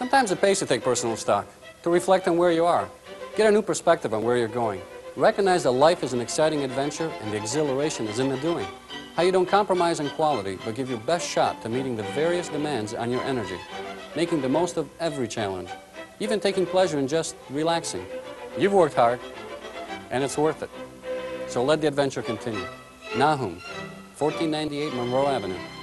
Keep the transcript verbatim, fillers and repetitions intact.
Sometimes it pays to take personal stock, to reflect on where you are, get a new perspective on where you're going. Recognize that life is an exciting adventure and the exhilaration is in the doing. How you don't compromise on quality, but give your best shot to meeting the various demands on your energy, making the most of every challenge, even taking pleasure in just relaxing. You've worked hard, and it's worth it. So let the adventure continue. Nahum, fourteen ninety-eight Monroe Avenue.